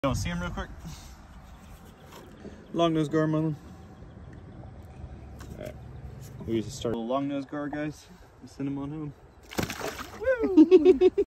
You want to see him real quick? Longnose gar, Marlon. Alright. We used to start a long nose gar, guys. Send him on home. Woo!